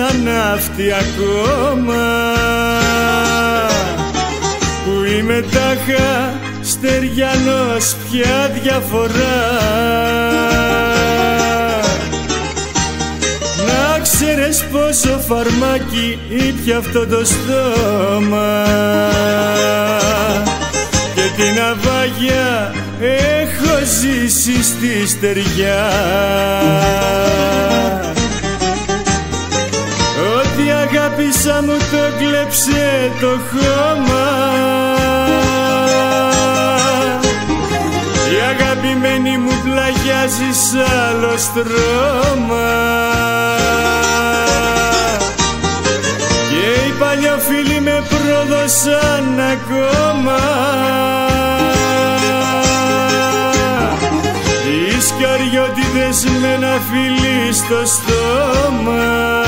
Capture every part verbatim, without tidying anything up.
ένα ναύτη ακόμα, που είμαι τάχα στεριανός, ποια διαφορά. Να ξέρεις πόσο φαρμάκι ήπια αυτό το στόμα, και την ναυάγια έχω ζήσει στη στεριά. Ό,τι αγάπησα μου το κλέψε το χώμα, η αγαπημένη μου πλαγιάζει σ' άλλο στρώμα, και οι παλιοφίλοι με πρόδωσαν ακόμα. Οι σκαριώτιδες με ένα φιλί στο στόμα.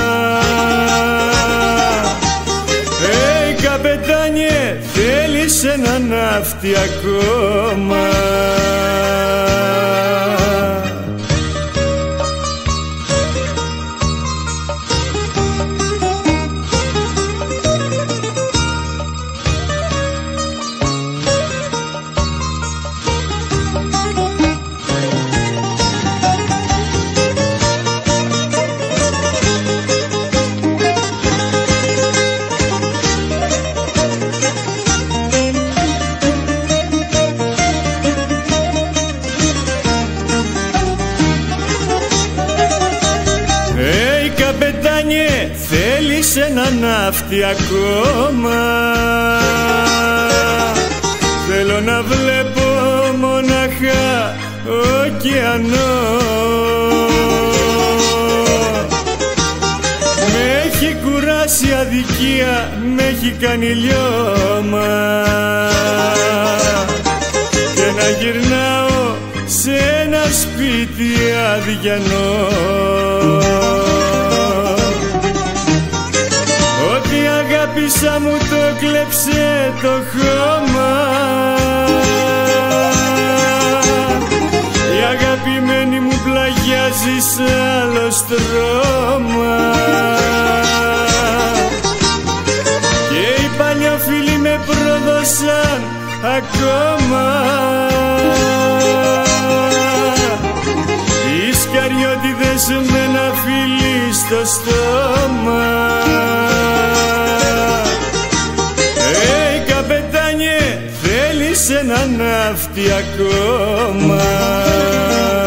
Ει καπετάνιε, θέλεις ένα ναύτη ακόμα? Καπετάνιε, θέλεις ένα ναύτη ακόμα? Θέλω να βλέπω μοναχά ωκεανό. Με έχει κουράσει αδικία, με έχει κάνει λιώμα, και να γυρνάω σε ένα σπίτι αδιανό. Ό,τι αγάπησα μου το κλέψε το χώμα, η αγαπημένη μου πλαγιάζει σ' άλλο στρώμα, και οι παλιοφίλοι με πρόδωσαν ακόμα. Οι σκαριώτιδες με ένα φιλί στο στόμα. Ει καπετάνιε, θέλεις ένα ναύτη ακόμα?